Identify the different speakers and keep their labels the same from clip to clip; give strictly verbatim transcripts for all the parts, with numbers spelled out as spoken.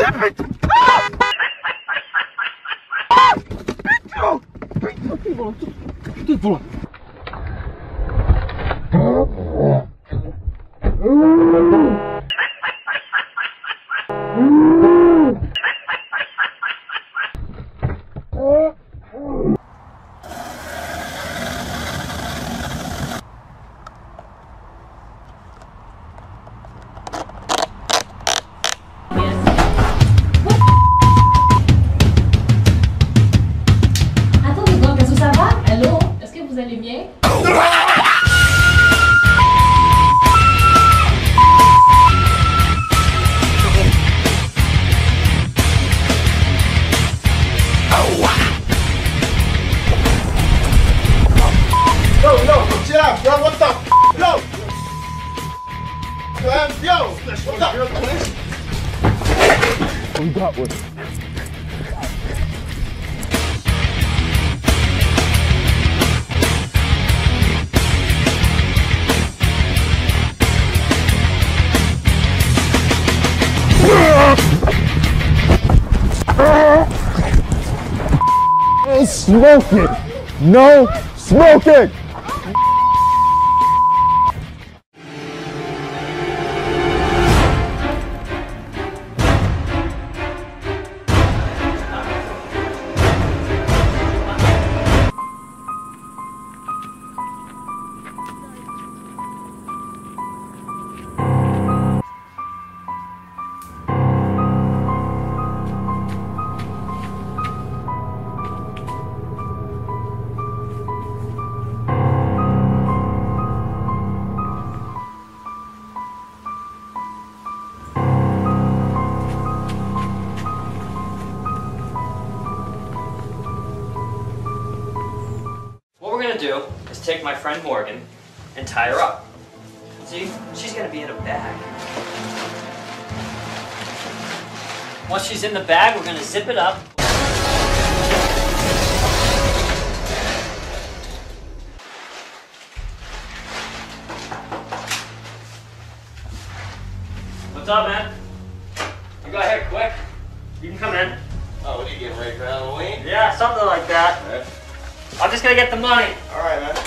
Speaker 1: Vous allez bien?
Speaker 2: Yo, yo, chill out, bro. What the f? Yo! Man, yo! What the f?
Speaker 3: We got one. No smoking! No smoking!
Speaker 4: What we're gonna do is take my friend Morgan and tie her up. See, she's gonna be in a bag. Once she's in the bag, we're gonna zip it up. What's up, man? You got here quick. You can come in.
Speaker 2: Oh, what are you getting ready for Halloween?
Speaker 4: Yeah, something like that.
Speaker 2: Right.
Speaker 4: I'm just gonna get the money.
Speaker 2: Alright, man.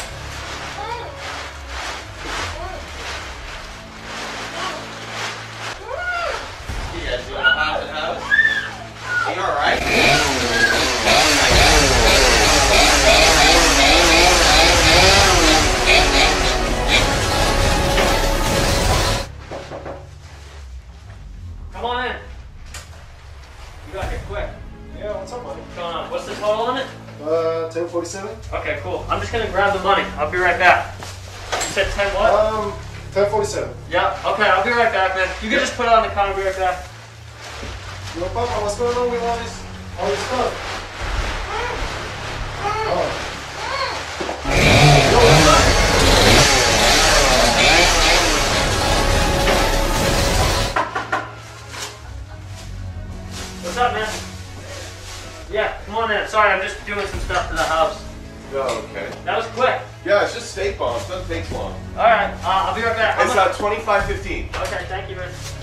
Speaker 2: You guys doing a haunted house? You alright?
Speaker 4: Come on in. You got here quick.
Speaker 2: Yeah, what's up, buddy?
Speaker 4: What's going on? What's the total on it?
Speaker 2: Uh, ten forty-seven?
Speaker 4: Okay, cool. I'm just gonna grab the money. I'll be right back. You said ten what?
Speaker 2: Um, ten forty-seven.
Speaker 4: Yeah, okay, I'll be right back, man. You can just put it on the counter, I'll be right back.
Speaker 2: Yo, Papa, what's going on with all this, all this stuff? Oh. Yo, what's up?
Speaker 4: What's up, man? Yeah, come on in. Sorry, I'm just doing some stuff to the house.
Speaker 2: Oh, okay.
Speaker 4: That was quick.
Speaker 2: Yeah, it's just steak bombs. Doesn't take long.
Speaker 4: Alright, uh, I'll be right back.
Speaker 2: It's uh, twenty-five fifteen.
Speaker 4: Okay, thank you, man.